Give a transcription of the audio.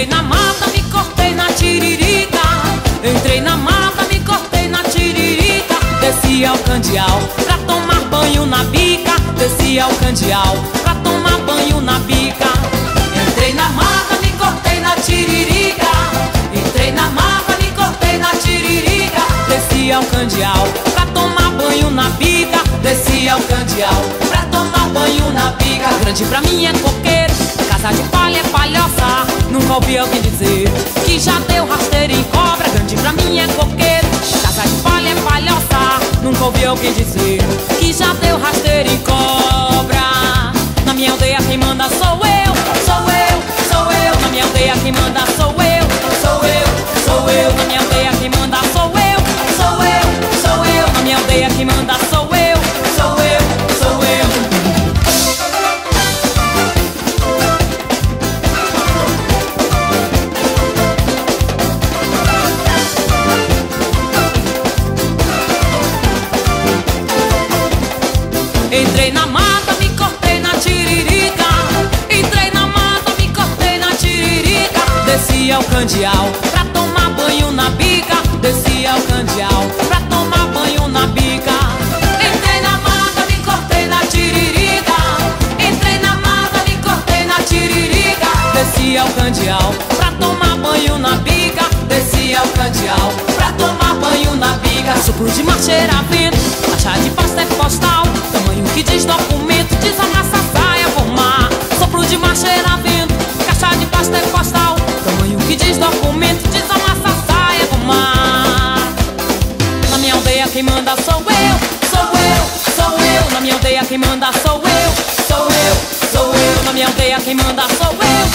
Entrei na mata, me cortei na tiririca. Entrei na mata, me cortei na tiririca. Desci ao candeal pra tomar banho na bica. Desci ao candeal pra tomar banho na bica. Entrei na mata, me cortei na tiririca. Entrei na mata, me cortei na tiririca. Desci ao candeal pra tomar banho na bica. Desci ao candeal pra tomar banho na bica. Grande pra mim é coqueiro, casa de palha é palhoça. Nunca ouvi alguém dizer que já deu rasteiro em cobra. Grande pra mim é coqueiro, casa de palha é palhoça. Nunca ouvi alguém dizer que já deu rasteiro em cobra. Na minha aldeia quem manda sou eu, sou eu, sou eu. Na minha aldeia quem manda sou eu, sou eu, sou eu. Na minha aldeia quem manda sou eu, sou eu, sou eu. Na minha aldeia quem manda sou eu, sou eu, sou eu. Entrei na mata, me cortei na tiririca. Entrei na mata, me cortei na tiririca. Desci ao candeal pra tomar banho na bica. Desci ao candeal pra tomar banho na bica. Entrei na mata, me cortei na tiririca. Entrei na mata, me cortei na tiririca. Desci ao candeal pra tomar banho na bica. Desci ao candeal pra tomar banho na bica. Sopro de marcheira a vento, caixa de pasta é postal. Tamanho que diz documento, desamassa a saia, formar. Sopro de marcheira a vento, caixa de pasta é postal. Tamanho que diz documento, desamassa a saia, formar. Na minha aldeia quem manda sou eu, sou eu, sou eu. Na minha aldeia quem manda sou eu, sou eu, sou eu. Na minha aldeia quem manda sou eu,